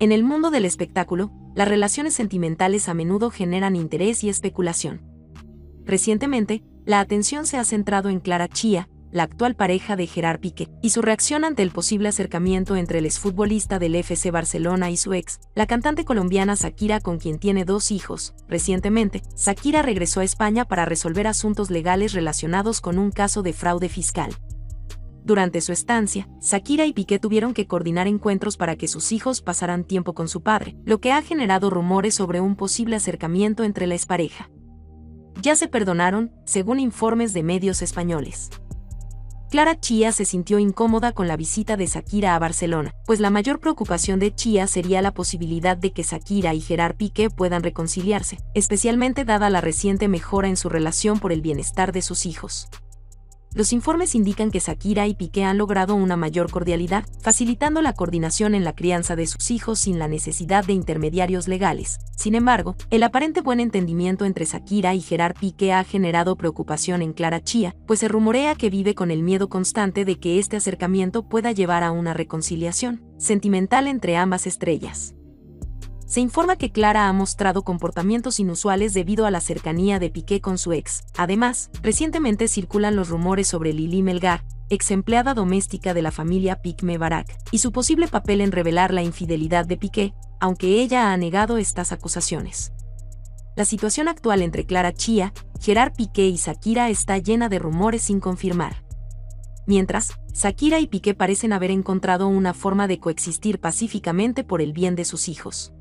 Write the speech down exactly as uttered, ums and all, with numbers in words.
En el mundo del espectáculo, las relaciones sentimentales a menudo generan interés y especulación. Recientemente, la atención se ha centrado en Clara Chía, la actual pareja de Gerard Piqué, y su reacción ante el posible acercamiento entre el exfutbolista del F C Barcelona y su ex, la cantante colombiana Shakira, con quien tiene dos hijos. Recientemente, Shakira regresó a España para resolver asuntos legales relacionados con un caso de fraude fiscal. Durante su estancia, Shakira y Piqué tuvieron que coordinar encuentros para que sus hijos pasaran tiempo con su padre, lo que ha generado rumores sobre un posible acercamiento entre la expareja. Ya se perdonaron, según informes de medios españoles. Clara Chía se sintió incómoda con la visita de Shakira a Barcelona, pues la mayor preocupación de Chía sería la posibilidad de que Shakira y Gerard Piqué puedan reconciliarse, especialmente dada la reciente mejora en su relación por el bienestar de sus hijos. Los informes indican que Shakira y Piqué han logrado una mayor cordialidad, facilitando la coordinación en la crianza de sus hijos sin la necesidad de intermediarios legales. Sin embargo, el aparente buen entendimiento entre Shakira y Gerard Piqué ha generado preocupación en Clara Chía, pues se rumorea que vive con el miedo constante de que este acercamiento pueda llevar a una reconciliación sentimental entre ambas estrellas. Se informa que Clara ha mostrado comportamientos inusuales debido a la cercanía de Piqué con su ex. Además, recientemente circulan los rumores sobre Lili Melgar, ex empleada doméstica de la familia Picme Barak, y su posible papel en revelar la infidelidad de Piqué, aunque ella ha negado estas acusaciones. La situación actual entre Clara Chía, Gerard Piqué y Shakira está llena de rumores sin confirmar. Mientras, Shakira y Piqué parecen haber encontrado una forma de coexistir pacíficamente por el bien de sus hijos.